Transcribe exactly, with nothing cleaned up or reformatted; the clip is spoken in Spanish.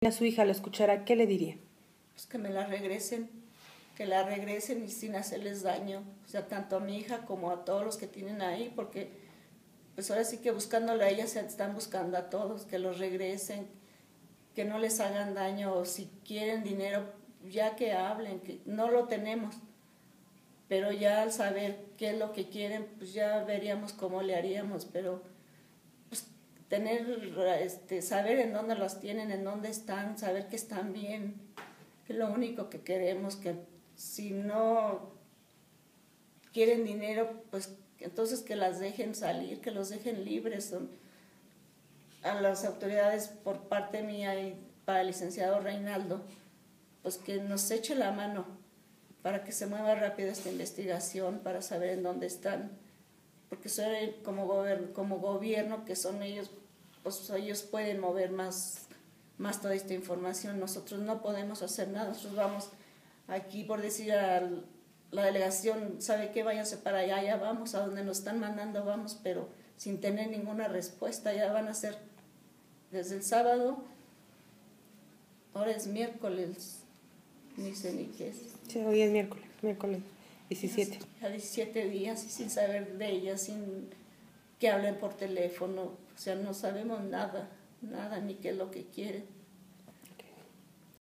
a su hija la escuchara, ¿qué le diría? Pues que me la regresen, que la regresen y sin hacerles daño, o sea, tanto a mi hija como a todos los que tienen ahí, porque pues ahora sí que buscándola a ella se están buscando a todos, que los regresen, que no les hagan daño, o si quieren dinero, ya que hablen, que no lo tenemos, pero ya al saber qué es lo que quieren, pues ya veríamos cómo le haríamos, pero pues tener, este, saber en dónde las tienen, en dónde están, saber que están bien, que es lo único que queremos, que si no quieren dinero, pues entonces que las dejen salir, que los dejen libres. Son, a las autoridades por parte mía y para el licenciado Reinaldo, pues que nos eche la mano para que se mueva rápido esta investigación, para saber en dónde están, porque son como, gober como gobierno, que son ellos, pues ellos pueden mover más, más toda esta información. Nosotros no podemos hacer nada, nosotros vamos aquí por decir a la delegación, ¿sabe qué? Váyanse para allá, ya vamos, a donde nos están mandando vamos, pero sin tener ninguna respuesta. Ya van a ser desde el sábado, ahora es miércoles, ni sé ni qué es. Sí, hoy es miércoles, miércoles diecisiete. A diecisiete días y sin saber de ella, sin que hablen por teléfono, o sea, no sabemos nada, nada, ni qué es lo que quieren.